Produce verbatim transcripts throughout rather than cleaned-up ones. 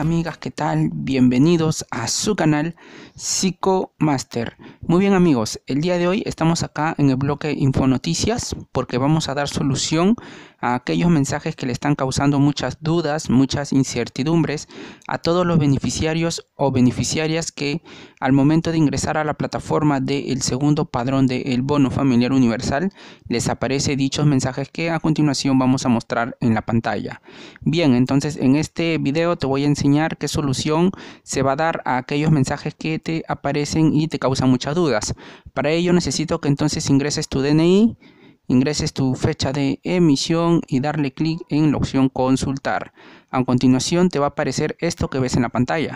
amigas, ¿qué tal? Bienvenidos a su canal Psicomaster. Muy bien amigos, el día de hoy estamos acá en el bloque Infonoticias porque vamos a dar solución a aquellos mensajes que le están causando muchas dudas, muchas incertidumbres a todos los beneficiarios o beneficiarias que al momento de ingresar a la plataforma del segundo padrón del bono familiar universal les aparece dichos mensajes que a continuación vamos a mostrar en la pantalla. Bien, entonces en este video te voy a enseñar qué solución se va a dar a aquellos mensajes que te aparecen y te causan muchas dudas. Para ello necesito que entonces ingreses tu D N I, ingreses tu fecha de emisión y darle clic en la opción consultar. A continuación te va a aparecer esto que ves en la pantalla.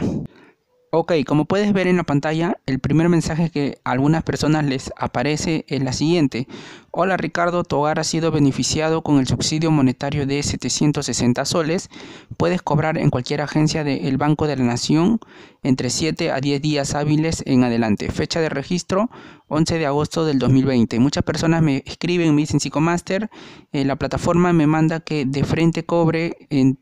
Ok, como puedes ver en la pantalla, el primer mensaje que a algunas personas les aparece es la siguiente. Hola Ricardo, tu hogar ha sido beneficiado con el subsidio monetario de setecientos sesenta soles. Puedes cobrar en cualquier agencia del Banco de la Nación entre siete a diez días hábiles en adelante. Fecha de registro once de agosto del dos mil veinte. Muchas personas me escriben, me dicen Psicomaster, eh, la plataforma me manda que de frente cobre en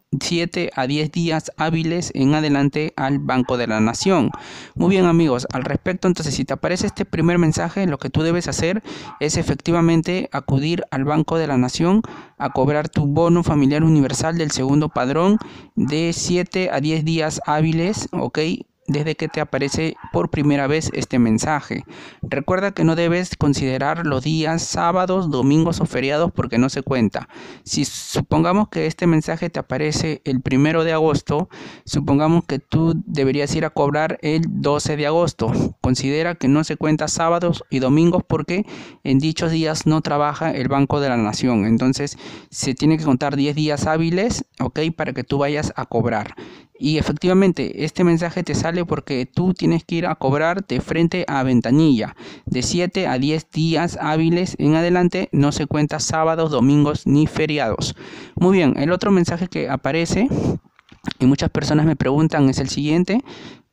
siete a diez días hábiles en adelante al Banco de la Nación. Muy bien amigos, al respecto entonces si te aparece este primer mensaje, lo que tú debes hacer es efectivamente acudir al Banco de la Nación a cobrar tu bono familiar universal del segundo padrón de siete a diez días hábiles, ok, desde que te aparece por primera vez este mensaje. Recuerda que no debes considerar los días sábados, domingos o feriados porque no se cuenta. Si supongamos que este mensaje te aparece el primero de agosto, supongamos que tú deberías ir a cobrar el doce de agosto. Considera que no se cuenta sábados y domingos porque en dichos días no trabaja el Banco de la Nación. Entonces se tiene que contar diez días hábiles, ok, para que tú vayas a cobrar. Y efectivamente este mensaje te sale porque tú tienes que ir a cobrar de frente a ventanilla. De siete a diez días hábiles en adelante no se cuenta sábados, domingos ni feriados. Muy bien, el otro mensaje que aparece y muchas personas me preguntan es el siguiente.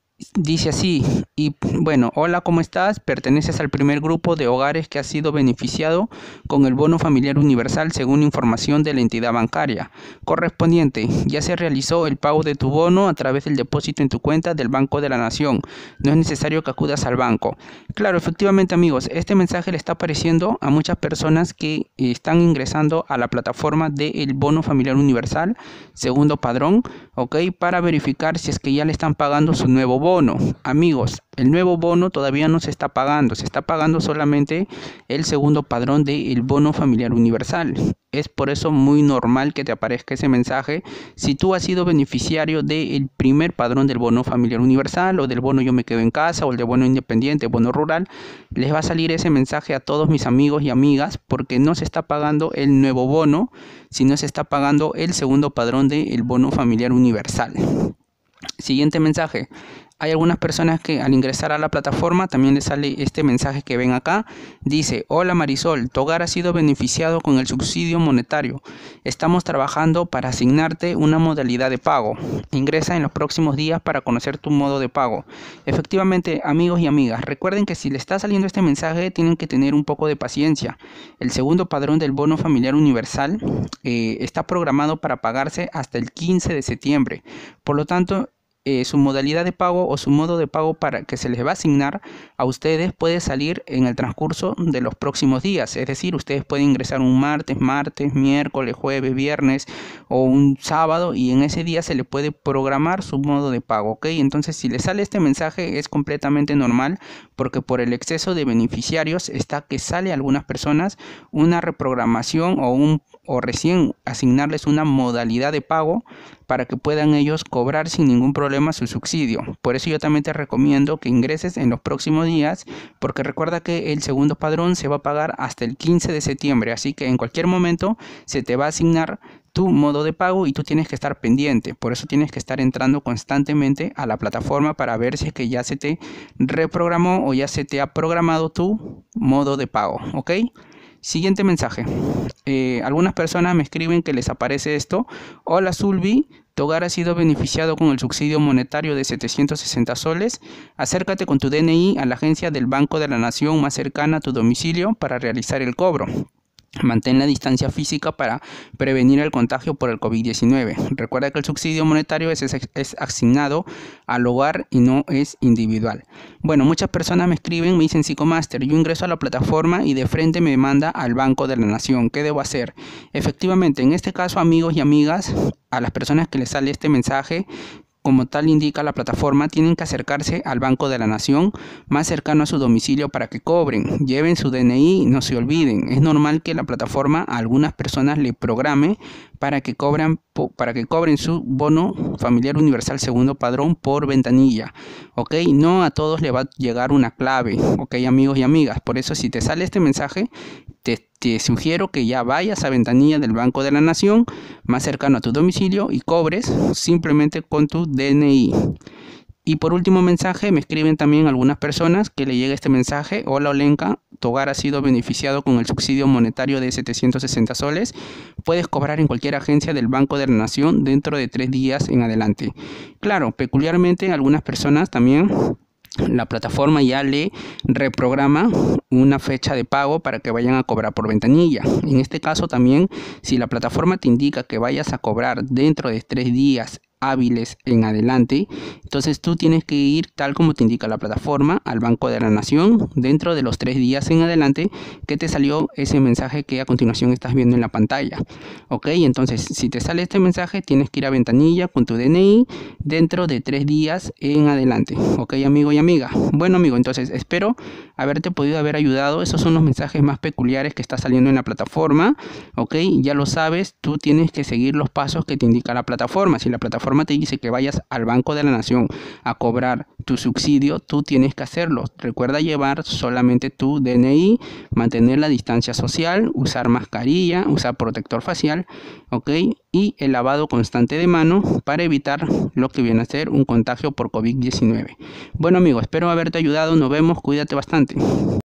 Dice así, y bueno, hola, ¿cómo estás? Perteneces al primer grupo de hogares que ha sido beneficiado con el bono familiar universal según información de la entidad bancaria correspondiente. Ya se realizó el pago de tu bono a través del depósito en tu cuenta del Banco de la Nación. No es necesario que acudas al banco. Claro, efectivamente amigos, este mensaje le está apareciendo a muchas personas que están ingresando a la plataforma del bono familiar universal segundo padrón, ok, para verificar si es que ya le están pagando su nuevo bono. Bono. Amigos, el nuevo bono todavía no se está pagando, se está pagando solamente el segundo padrón del bono familiar universal. Es por eso muy normal que te aparezca ese mensaje. Si tú has sido beneficiario del primer padrón del bono familiar universal o del bono yo me quedo en casa o el de bono independiente, bono rural, les va a salir ese mensaje a todos mis amigos y amigas porque no se está pagando el nuevo bono, sino se está pagando el segundo padrón del bono familiar universal. Siguiente mensaje. Hay algunas personas que al ingresar a la plataforma también les sale este mensaje que ven acá. Dice, hola Marisol, tu hogar ha sido beneficiado con el subsidio monetario. Estamos trabajando para asignarte una modalidad de pago. Ingresa en los próximos días para conocer tu modo de pago. Efectivamente, amigos y amigas, recuerden que si le está saliendo este mensaje tienen que tener un poco de paciencia. El segundo padrón del bono familiar universal eh, está programado para pagarse hasta el quince de septiembre. Por lo tanto, Eh, su modalidad de pago o su modo de pago para que se les va a asignar a ustedes puede salir en el transcurso de los próximos días. Es decir, ustedes pueden ingresar un martes, martes, miércoles, jueves, viernes o un sábado y en ese día se le puede programar su modo de pago, ¿ok? Entonces si les sale este mensaje es completamente normal porque por el exceso de beneficiarios está que sale a algunas personas una reprogramación o, un, o recién asignarles una modalidad de pago para que puedan ellos cobrar sin ningún problema su subsidio. Por eso yo también te recomiendo que ingreses en los próximos días, porque recuerda que el segundo padrón se va a pagar hasta el quince de septiembre, así que en cualquier momento se te va a asignar tu modo de pago y tú tienes que estar pendiente. Por eso tienes que estar entrando constantemente a la plataforma para ver si es que ya se te reprogramó o ya se te ha programado tu modo de pago, ¿ok? Siguiente mensaje. Eh, algunas personas me escriben que les aparece esto. Hola Zulbi, tu hogar ha sido beneficiado con el subsidio monetario de setecientos sesenta soles. Acércate con tu D N I a la agencia del Banco de la Nación más cercana a tu domicilio para realizar el cobro. Mantén la distancia física para prevenir el contagio por el COVID diecinueve. Recuerda que el subsidio monetario es, es, es asignado al hogar y no es individual. Bueno, muchas personas me escriben, me dicen: Psicomaster, yo ingreso a la plataforma y de frente me manda al Banco de la Nación. ¿Qué debo hacer? Efectivamente, en este caso, amigos y amigas, a las personas que les sale este mensaje, como tal indica la plataforma, tienen que acercarse al Banco de la Nación más cercano a su domicilio para que cobren. Lleven su D N I, no se olviden. Es normal que la plataforma a algunas personas le programe para que, cobran, para que cobren su bono familiar universal segundo padrón por ventanilla. ¿Ok? No a todos le va a llegar una clave. ¿Ok, amigos y amigas? Por eso, si te sale este mensaje, te, te sugiero que ya vayas a ventanilla del Banco de la Nación más cercano a tu domicilio y cobres simplemente con tu D N I. Y por último mensaje, me escriben también algunas personas que le llega este mensaje: hola Olenka, tu hogar ha sido beneficiado con el subsidio monetario de setecientos sesenta soles. Puedes cobrar en cualquier agencia del Banco de la Nación dentro de tres días en adelante. Claro, peculiarmente algunas personas también, la plataforma ya le reprograma una fecha de pago para que vayan a cobrar por ventanilla. En este caso también, si la plataforma te indica que vayas a cobrar dentro de tres días hábiles en adelante, entonces tú tienes que ir, tal como te indica la plataforma, al Banco de la Nación dentro de los tres días en adelante que te salió ese mensaje que a continuación estás viendo en la pantalla. Ok, entonces si te sale este mensaje, tienes que ir a ventanilla con tu D N I dentro de tres días en adelante. Ok, amigo y amiga. Bueno, amigo, entonces espero haberte podido haber ayudado. Esos son los mensajes más peculiares que está saliendo en la plataforma. Ok, ya lo sabes, tú tienes que seguir los pasos que te indica la plataforma. Si la plataforma te dice que vayas al Banco de la Nación a cobrar tu subsidio, tú tienes que hacerlo. Recuerda llevar solamente tu D N I, mantener la distancia social, usar mascarilla, usar protector facial, ok, y el lavado constante de mano para evitar lo que viene a ser un contagio por COVID diecinueve. Bueno, amigo, espero haberte ayudado. Nos vemos, cuídate bastante.